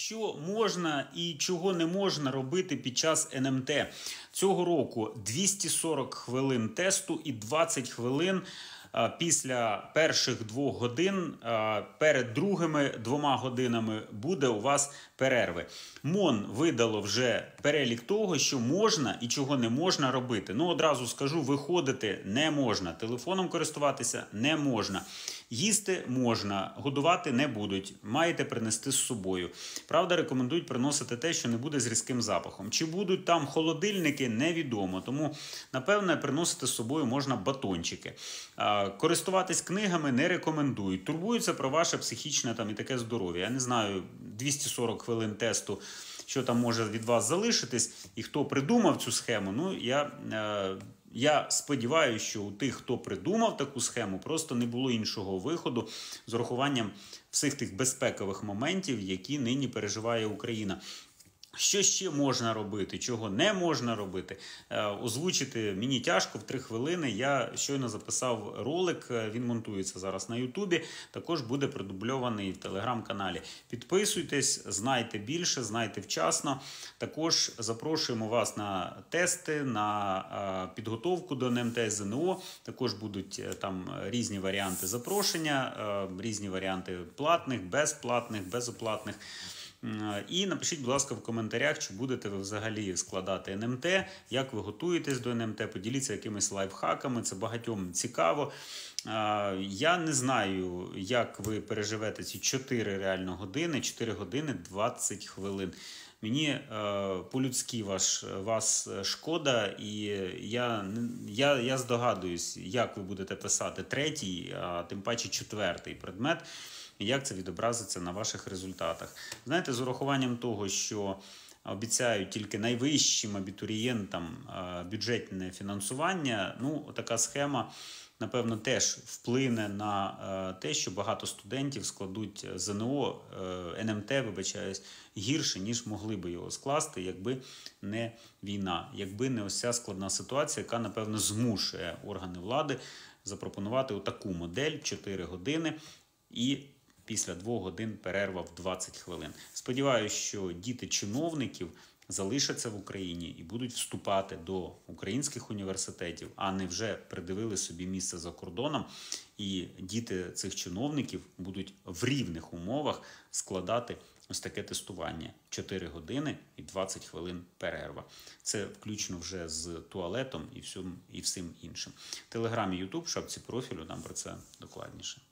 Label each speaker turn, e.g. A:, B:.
A: Що можна і чого не можна робити під час НМТ? Цього року 240 хвилин тесту і 20 хвилин після перших 2 годин, перед другими 2 годинами буде у вас перерви. МОН видало вже перелік того, що можна і чого не можна робити. Ну, одразу скажу, виходити не можна, телефоном користуватися не можна. Їсти можна, годувати не будуть, маєте принести з собою. Правда, рекомендують приносити те, що не буде з різким запахом. Чи будуть там холодильники, невідомо. Тому, напевне, приносити з собою можна батончики. Користуватись книгами не рекомендують. Турбуються про ваше психічне і таке здоров'я. Я не знаю, 240 хвилин тесту, що там може від вас залишитись, і хто придумав цю схему. Ну, я сподіваюся, що у тих, хто придумав таку схему, просто не було іншого виходу з урахуванням всіх тих безпекових моментів, які нині переживає Україна. Що ще можна робити, чого не можна робити, озвучити мені тяжко в 3 хвилини. Я щойно записав ролик, він монтується зараз на Ютубі, також буде продубльований в Телеграм-каналі. Підписуйтесь, знайте більше, знайте вчасно. Також запрошуємо вас на тести, на підготовку до НМТ ЗНО. Також будуть там різні варіанти запрошення, різні варіанти платних, безплатних, безоплатних. І напишіть, будь ласка, в коментарях, чи будете ви взагалі складати НМТ, як ви готуєтесь до НМТ, поділіться якимись лайфхаками, це багатьом цікаво. Я не знаю, як ви переживете ці 4 реально години, 4 години 20 хвилин. Мені по-людськи вас шкода, і я здогадуюсь, як ви будете писати 3-й, а тим паче 4-й предмет, і як це відобразиться на ваших результатах. Знаєте, з урахуванням того, що обіцяють тільки найвищим абітурієнтам бюджетне фінансування, ну, така схема, напевно, теж вплине на те, що багато студентів складуть ЗНО, НМТ, вибачаюсь, гірше, ніж могли би його скласти, якби не війна, якби не ось ця складна ситуація, яка, напевно, змушує органи влади запропонувати отаку модель 4 години і після 2 годин перерва в 20 хвилин. Сподіваюся, що діти чиновників залишаться в Україні і будуть вступати до українських університетів, а не вже придивили собі місце за кордоном, і діти цих чиновників будуть в рівних умовах складати ось таке тестування. 4 години і 20 хвилин перерва. Це включно вже з туалетом і всім іншим. В Телеграмі, Ютуб, в шапці профілю, там про це докладніше.